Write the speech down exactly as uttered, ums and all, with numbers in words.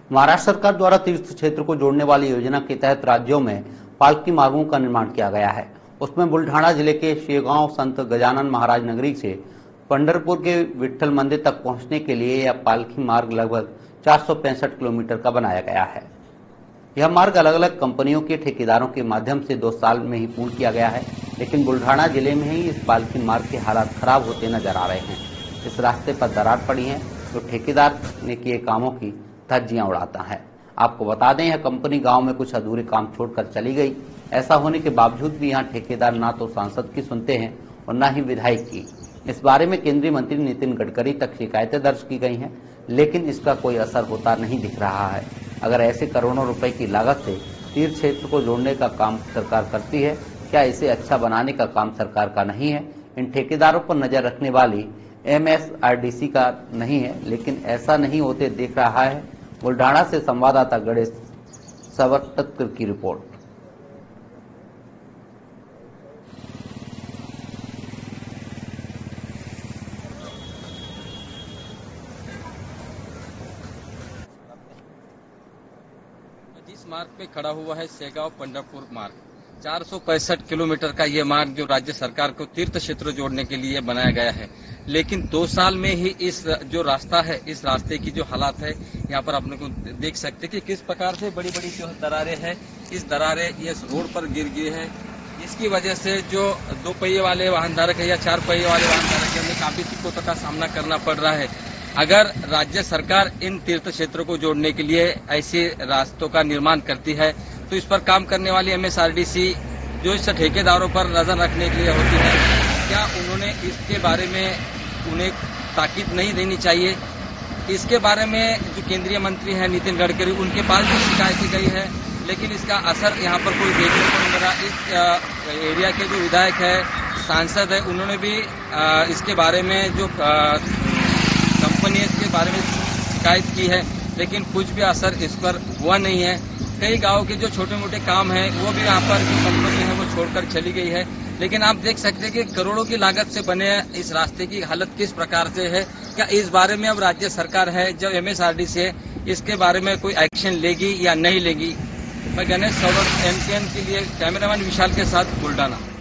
महाराष्ट्र सरकार द्वारा तीर्थ क्षेत्र को जोड़ने वाली योजना के तहत राज्यों में पालकी मार्गों का निर्माण किया गया है। उसमें बुल्ढाना जिले के शेगांव संत गजानन महाराज नगरी से पंढरपुर के विठ्ठल मंदिर तक पहुंचने के लिए यह पालकी मार्ग लगभग चार सौ पैंसठ किलोमीटर का बनाया गया है। यह मार्ग अलग अलग कंपनियों के ठेकेदारों के माध्यम से दो साल में ही पूर्ण किया गया है, लेकिन बुल्ढाना जिले में ही इस पालकी मार्ग के हालात खराब होते नजर आ रहे हैं। इस रास्ते पर दरार पड़ी है तो ठेकेदार ने किए कामों की धज्जियां उड़ाता है। आपको बता दें, यह कंपनी गांव में कुछ अधूरे काम छोड़कर चली गई। ऐसा होने के बावजूद भी यहां ठेकेदार ना तो सांसद की सुनते हैं और न ही विधायक की। इस बारे में केंद्रीय मंत्री नितिन गडकरी तक शिकायतें दर्ज की गई हैं, लेकिन इसका कोई असर होता नहीं दिख रहा है। अगर ऐसे करोड़ों रुपए की लागत से तीर्थ क्षेत्र को जोड़ने का काम सरकार करती है, क्या इसे अच्छा बनाने का काम सरकार का नहीं है? इन ठेकेदारों पर नजर रखने वाली M S R D C का नहीं है, लेकिन ऐसा नहीं होते दिख रहा है। बुल्ढाना से संवाददाता गणेश सवटकर की रिपोर्ट। इस मार्ग पे खड़ा हुआ है शेगांव पंढरपुर मार्ग। चार सौ पैंसठ किलोमीटर का ये मार्ग जो राज्य सरकार को तीर्थ क्षेत्र जोड़ने के लिए बनाया गया है, लेकिन दो साल में ही इस जो रास्ता है, इस रास्ते की जो हालात है, यहाँ पर आपने को देख सकते हैं कि किस प्रकार से बड़ी बड़ी जो दरारें हैं, इस दरारें ये रोड पर गिर गई है। इसकी वजह से जो दो पहिए वाले वाहन धारक है या चार पहिए वाले वाहन धारक है, उन्हें काफी दिक्कतों का सामना करना पड़ रहा है। अगर राज्य सरकार इन तीर्थ क्षेत्रों को जोड़ने के लिए ऐसे रास्तों का निर्माण करती है तो इस पर काम करने वाली M S R D C जो इस ठेकेदारों पर नजर रखने के लिए होती है, क्या उन्होंने इसके बारे में उन्हें ताकीद नहीं देनी चाहिए? इसके बारे में जो केंद्रीय मंत्री हैं नितिन गडकरी, उनके पास भी शिकायत की गई है, लेकिन इसका असर यहाँ पर कोई देखने को नहीं मिला। इस एरिया के जो विधायक है, सांसद है, उन्होंने भी इसके बारे में जो कंपनी है इसके बारे में शिकायत की है, लेकिन कुछ भी असर इस पर हुआ नहीं है। कई गांव के जो छोटे मोटे काम हैं वो भी यहाँ पर जो कंपनी है वो छोड़कर चली गई है। लेकिन आप देख सकते हैं कि करोड़ों की लागत से बने इस रास्ते की हालत किस प्रकार से है। क्या इस बारे में अब राज्य सरकार है जो M S R D C है, इसके बारे में कोई एक्शन लेगी या नहीं लेगी? मैं Ganesh Saurabh M T N के लिए कैमरामैन विशाल के साथ बुल्ढाना।